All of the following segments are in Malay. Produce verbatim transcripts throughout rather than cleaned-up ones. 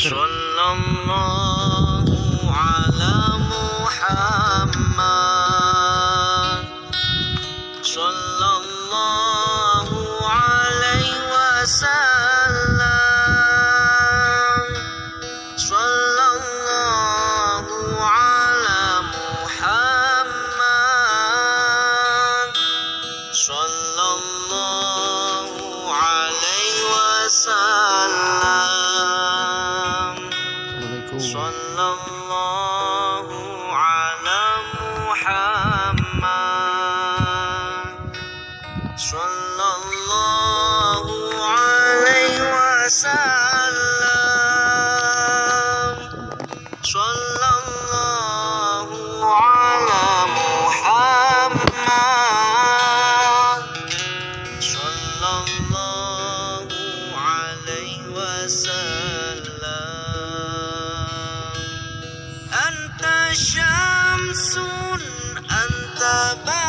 Sallallahu ala Muhammad. Sallallahu alaihi wasallam. Sallallahu ala Muhammad. Sallallahu alaihi wasallam. Sallallahu ala Muhammad. Sallallahu alaihi wasallam. Sallallahu ala Muhammad. Sallallahu alaihi wasallam. Anta syamsun, anta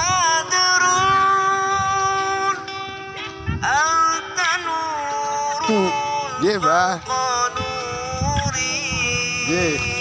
badrun, anta nurun, Yeah, bye. fawqa nuri. Yeah.